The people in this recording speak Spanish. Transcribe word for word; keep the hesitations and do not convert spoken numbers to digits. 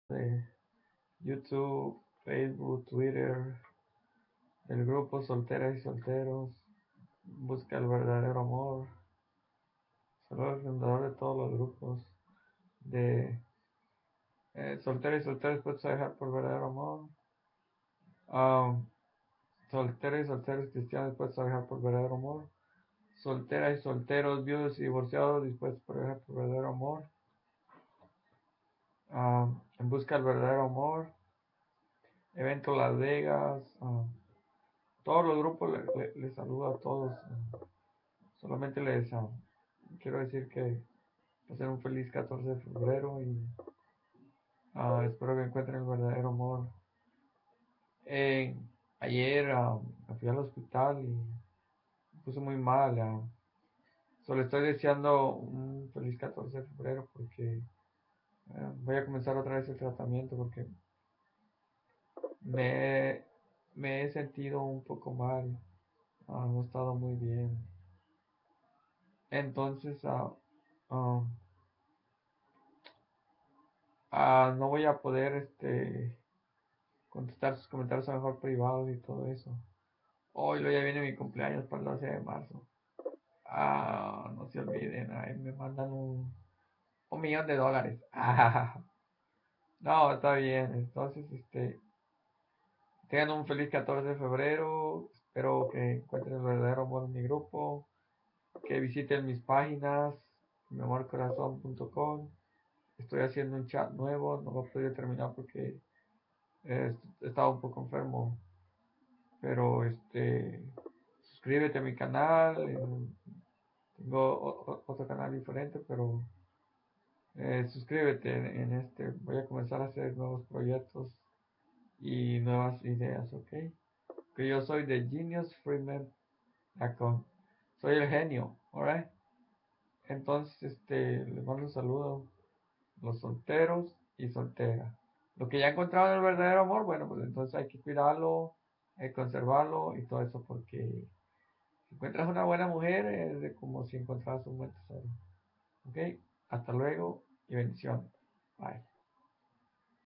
de YouTube, Facebook, Twitter, el grupo Solteras y Solteros, Busca el verdadero amor. Soy el fundador de todos los grupos de eh, Solteras y Solteros dispuestos a dejar por verdadero amor. Um, solteras y solteros cristianos dispuestos a dejar por verdadero amor. Solteras y solteros, viudos y divorciados dispuestos a dejar por verdadero amor. Um, en busca del verdadero amor. Evento Las Vegas. Um, todos los grupos les le, le saludo a todos. Um, solamente les um, quiero decir que pasen un feliz catorce de febrero y uh, espero que encuentren el verdadero amor. Eh, ayer uh, me fui al hospital y me puse muy mal. Uh, solo estoy deseando un feliz catorce de febrero porque uh, voy a comenzar otra vez el tratamiento porque me, me he sentido un poco mal. Uh, no he estado muy bien. Entonces, uh, uh, uh, no voy a poder este, contestar sus comentarios a lo mejor privados y todo eso. Hoy lo ya viene mi cumpleaños para el doce de marzo. Ah, no se olviden, ahí me mandan un, un millón de dólares. Ah, no, está bien. Entonces, este, tengan un feliz catorce de febrero. Espero que encuentren el verdadero amor en mi grupo. Que visiten mis páginas, mi amor corazón punto com. Estoy haciendo un chat nuevo. No lo he podido terminar porque eh, he estado un poco enfermo. Pero, este, suscríbete a mi canal. En- tengo otro canal diferente, pero Eh, suscríbete en, en este. Voy a comenzar a hacer nuevos proyectos y nuevas ideas, ¿ok? Que yo soy de genius freeman punto com. Soy el genio, ¿alright? Entonces, este, les mando un saludo a los solteros y solteras. Los que ya encontraron el verdadero amor, bueno, pues entonces hay que cuidarlo, hay que conservarlo y todo eso, porque si encuentras una buena mujer es de como si encontraras un buen tesoro, ¿ok? Hasta luego y bendiciones. Bye.